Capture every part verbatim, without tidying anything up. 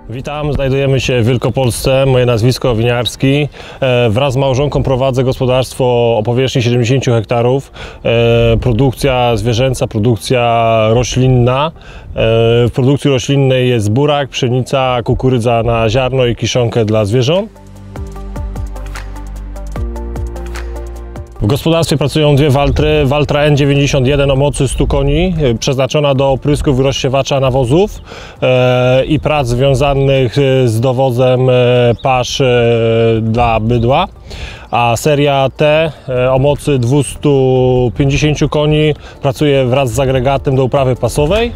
Witam, znajdujemy się w Wielkopolsce, moje nazwisko Winiarski. Wraz z małżonką prowadzę gospodarstwo o powierzchni siedemdziesięciu hektarów. Produkcja zwierzęca, produkcja roślinna. W produkcji roślinnej jest burak, pszenica, kukurydza na ziarno i kiszonkę dla zwierząt. W gospodarstwie pracują dwie Waltry. Waltra N dziewięćdziesiąt jeden o mocy stu koni, przeznaczona do oprysków i rozsiewacza nawozów e, i prac związanych z dowozem pasz e, dla bydła. A seria T e, o mocy dwustu pięćdziesięciu koni pracuje wraz z agregatem do uprawy pasowej.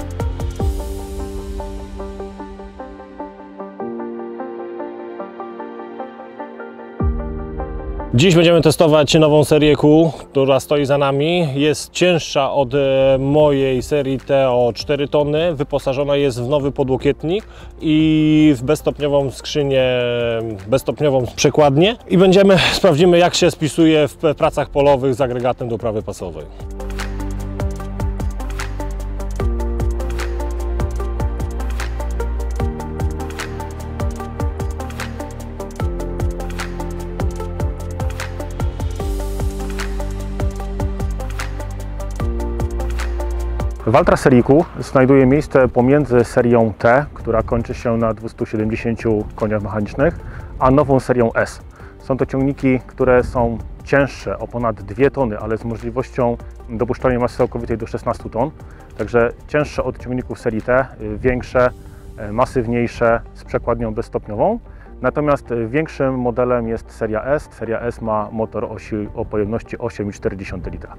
Dziś będziemy testować nową serię Q, która stoi za nami. Jest cięższa od mojej serii T o cztery tony. Wyposażona jest w nowy podłokietnik i w bezstopniową skrzynię, bezstopniową przekładnię. I będziemy, sprawdzimy, jak się spisuje w pracach polowych z agregatem do uprawy pasowej. Waltra serii Q znajduje miejsce pomiędzy serią T, która kończy się na dwustu siedemdziesięciu koniach mechanicznych, a nową serią S. Są to ciągniki, które są cięższe o ponad dwie tony, ale z możliwością dopuszczalnej masy całkowitej do szesnastu ton. Także cięższe od ciągników serii T, większe, masywniejsze, z przekładnią bezstopniową. Natomiast większym modelem jest seria S. Seria S ma motor o, sił, o pojemności osiem i cztery dziesiąte litra.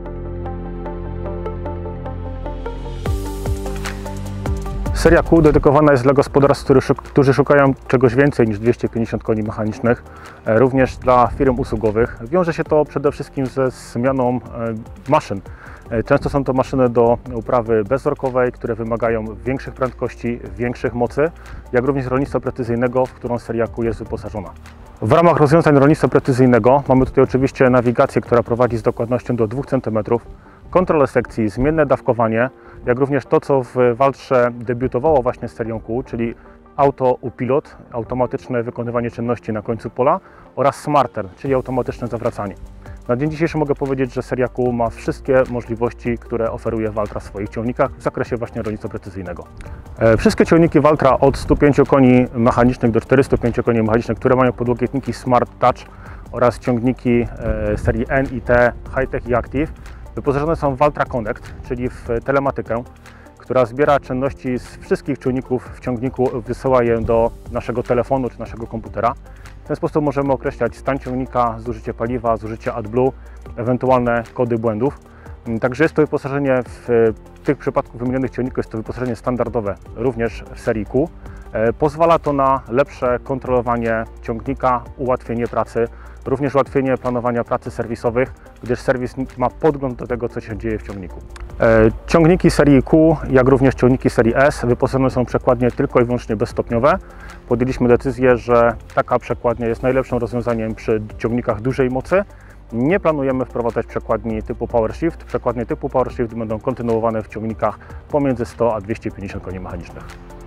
Seria Q dedykowana jest dla gospodarstw, którzy szukają czegoś więcej niż dwieście pięćdziesiąt koni mechanicznych, również dla firm usługowych. Wiąże się to przede wszystkim ze zmianą maszyn. Często są to maszyny do uprawy bezorkowej, które wymagają większych prędkości, większych mocy, jak również rolnictwa precyzyjnego, w którą seria Q jest wyposażona. W ramach rozwiązań rolnictwa precyzyjnego mamy tutaj oczywiście nawigację, która prowadzi z dokładnością do dwóch centymetrów, kontrolę sekcji, zmienne dawkowanie, jak również to, co w Waltrze debiutowało właśnie z serią Q, czyli Auto U-Pilot, automatyczne wykonywanie czynności na końcu pola, oraz Smart Turn, czyli automatyczne zawracanie. Na dzień dzisiejszy mogę powiedzieć, że seria Q ma wszystkie możliwości, które oferuje Waltra w swoich ciągnikach w zakresie właśnie rolnictwa precyzyjnego. Wszystkie ciągniki Waltra od stu pięciu koni mechanicznych do czterystu pięciu koni mechanicznych, które mają podłokietniki Smart Touch oraz ciągniki serii N i T High-Tech i Active, wyposażone są w Waltra Connect, czyli w telematykę, która zbiera czynności z wszystkich czujników w ciągniku, wysyła je do naszego telefonu czy naszego komputera. W ten sposób możemy określać stan ciągnika, zużycie paliwa, zużycie AdBlue, ewentualne kody błędów. Także jest to wyposażenie w tych przypadku wymienionych ciągników, jest to wyposażenie standardowe również w serii Q. Pozwala to na lepsze kontrolowanie ciągnika, ułatwienie pracy, również ułatwienie planowania pracy serwisowych, gdyż serwis ma podgląd do tego, co się dzieje w ciągniku. Ciągniki serii Q, jak również ciągniki serii S wyposażone są w przekładnie tylko i wyłącznie bezstopniowe. Podjęliśmy decyzję, że taka przekładnia jest najlepszym rozwiązaniem przy ciągnikach dużej mocy. Nie planujemy wprowadzać przekładni typu PowerShift. Przekładnie typu PowerShift będą kontynuowane w ciągnikach pomiędzy sto a dwieście pięćdziesiąt koni mechanicznych.